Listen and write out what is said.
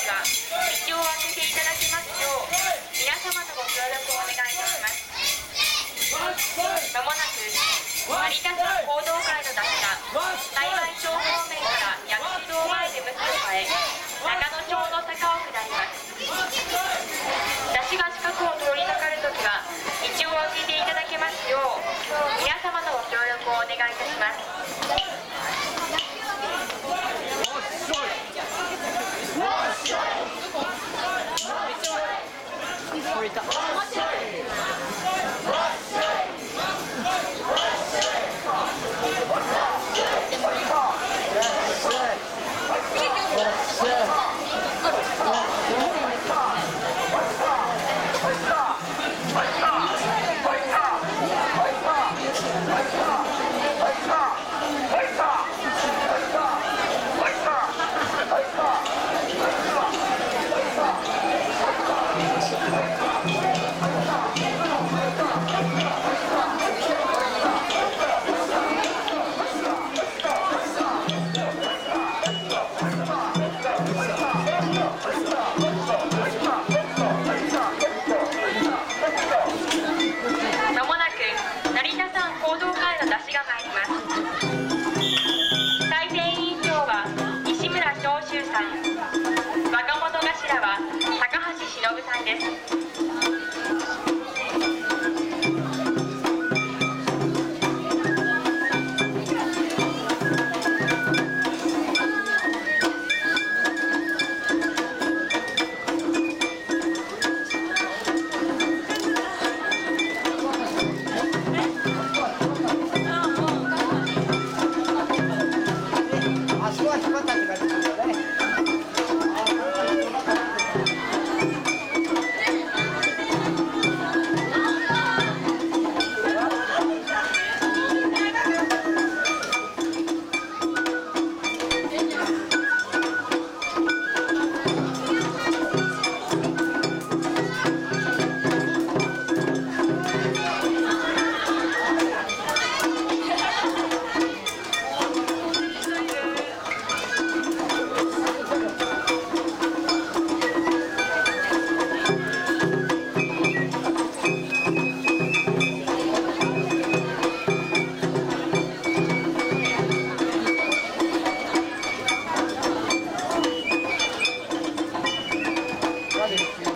時は道を開けていただきますよう皆様のご協力をお願いいたします。まもなく成田山交道会の山車が幸町方面から薬師堂前で向きを変え長野町の坂を下ります。山車が近くを通り抜かるときは道を開けていただけますよう皆様のご協力をお願いいたします。 です。